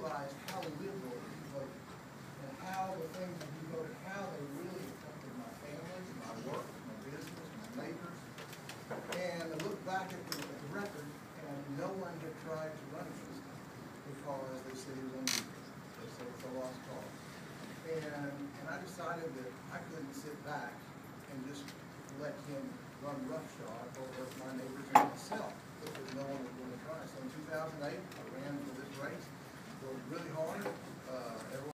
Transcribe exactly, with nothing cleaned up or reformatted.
realized how liberal he voted and how the things that he voted, how they really affected my family, my work, my business, my neighbors. And I look back at the, at the record, and no one had tried to run against him because they said he was unbeatable. They said it's a lost cause. And, and I decided that I couldn't sit back and just let him run roughshod over my neighbors and myself because no one was going to try. So in two thousand eight, I ran for this race, worked really hard. Uh, everyone